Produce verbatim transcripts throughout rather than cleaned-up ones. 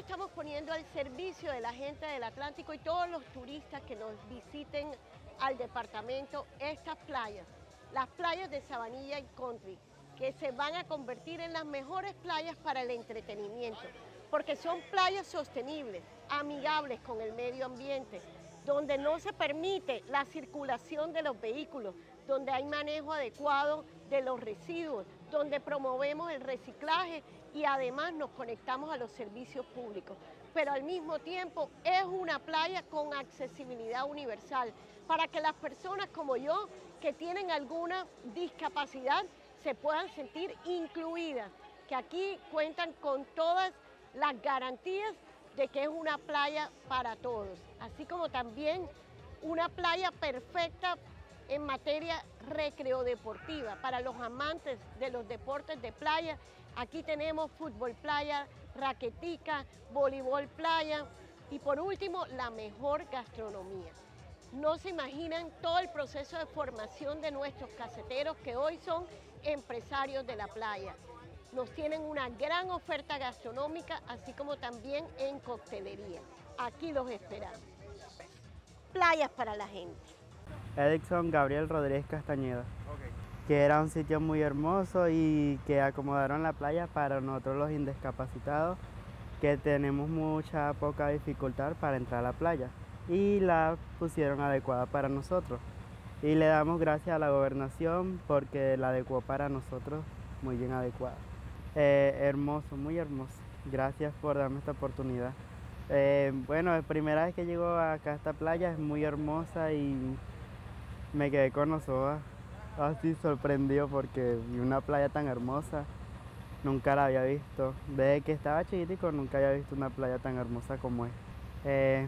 estamos poniendo al servicio de la gente del Atlántico y todos los turistas que nos visiten al departamento estas playas, las playas de Sabanilla y Country, que se van a convertir en las mejores playas para el entretenimiento, porque son playas sostenibles, amigables con el medio ambiente, donde no se permite la circulación de los vehículos, donde hay manejo adecuado de los residuos, donde promovemos el reciclaje y además nos conectamos a los servicios públicos. Pero al mismo tiempo es una playa con accesibilidad universal para que las personas como yo que tienen alguna discapacidad se puedan sentir incluidas, que aquí cuentan con todas las garantías de que es una playa para todos, así como también una playa perfecta en materia recreo-deportiva para los amantes de los deportes de playa. Aquí tenemos fútbol playa, raquetica, voleibol playa y por último la mejor gastronomía. No se imaginan todo el proceso de formación de nuestros caseteros que hoy son empresarios de la playa. Nos tienen una gran oferta gastronómica, así como también en coctelería. Aquí los esperamos. Playas para la gente. Edison Gabriel Rodríguez Castañeda, okay. Que era un sitio muy hermoso y que acomodaron la playa para nosotros los indiscapacitados, que tenemos mucha poca dificultad para entrar a la playa y la pusieron adecuada para nosotros. Y le damos gracias a la gobernación porque la adecuó para nosotros muy bien adecuada. Eh, hermoso, muy hermoso. Gracias por darme esta oportunidad. Eh, bueno, la primera vez que llego acá a esta playa es muy hermosa y me quedé con los ojos así sorprendido porque vi una playa tan hermosa. Nunca la había visto. Desde que estaba chiquitico nunca había visto una playa tan hermosa como es. Eh,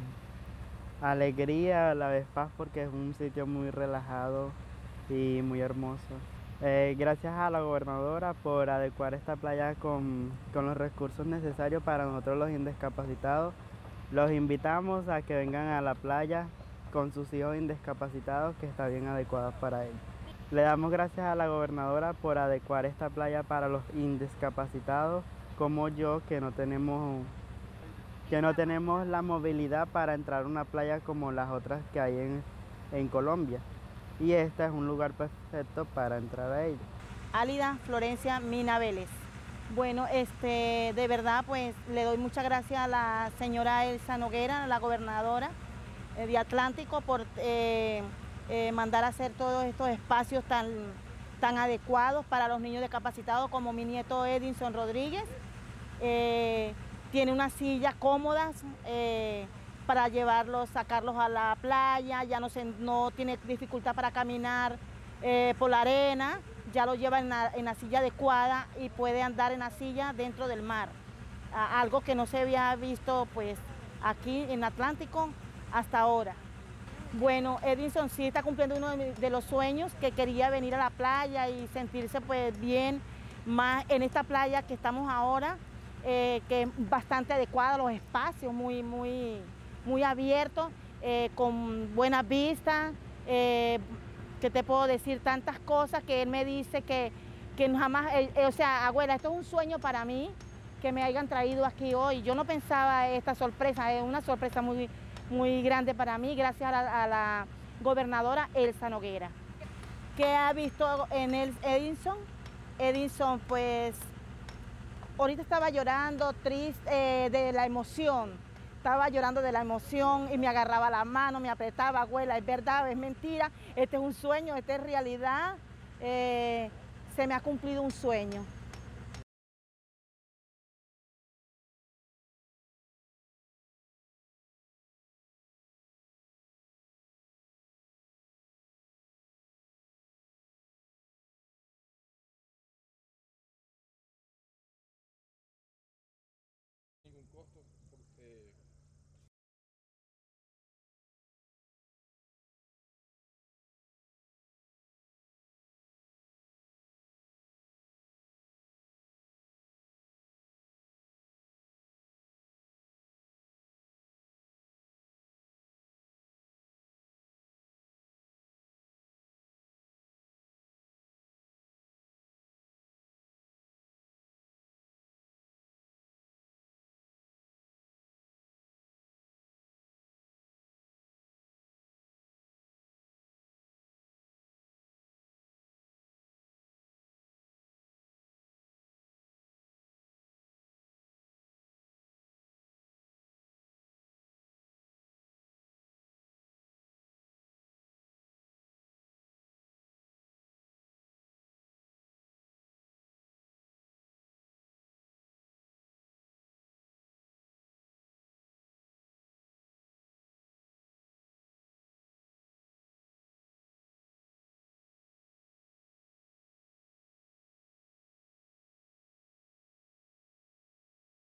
alegría, a la vez paz porque es un sitio muy relajado y muy hermoso. Eh, gracias a la gobernadora por adecuar esta playa con, con los recursos necesarios para nosotros los indiscapacitados. Los invitamos a que vengan a la playa con sus hijos indiscapacitados, que está bien adecuada para ellos. Le damos gracias a la gobernadora por adecuar esta playa para los indiscapacitados como yo, que no tenemos, que no tenemos la movilidad para entrar a una playa como las otras que hay en, en Colombia. Y este es un lugar perfecto para entrar a ella. Álida Florencia Mina Vélez. Bueno, este, de verdad pues le doy muchas gracias a la señora Elsa Noguera, la gobernadora eh, de Atlántico, por eh, eh, mandar a hacer todos estos espacios tan, tan adecuados para los niños discapacitados como mi nieto Edison Rodríguez. Eh, tiene unas sillas cómodas, eh, para llevarlos, sacarlos a la playa, ya no, se, no tiene dificultad para caminar eh, por la arena, ya lo lleva en la, en la silla adecuada y puede andar en la silla dentro del mar, ah, algo que no se había visto pues aquí en Atlántico hasta ahora. Bueno, Edison sí está cumpliendo uno de, de los sueños, que quería venir a la playa y sentirse pues bien, más en esta playa que estamos ahora, eh, que es bastante adecuada, los espacios muy, muy, muy abiertos, eh, con buenas vistas, eh, que te puedo decir tantas cosas que él me dice que, que jamás, eh, o sea, abuela, esto es un sueño para mí, que me hayan traído aquí hoy. Yo no pensaba esta sorpresa, es una sorpresa muy, muy grande para mí, gracias a la, a la gobernadora Elsa Noguera. ¿Qué ha visto en el Edison? Edison, pues, ahorita estaba llorando, triste, eh, de la emoción. Estaba llorando de la emoción y me agarraba la mano, me apretaba, abuela, es verdad, es mentira, este es un sueño, esta es realidad, eh, se me ha cumplido un sueño.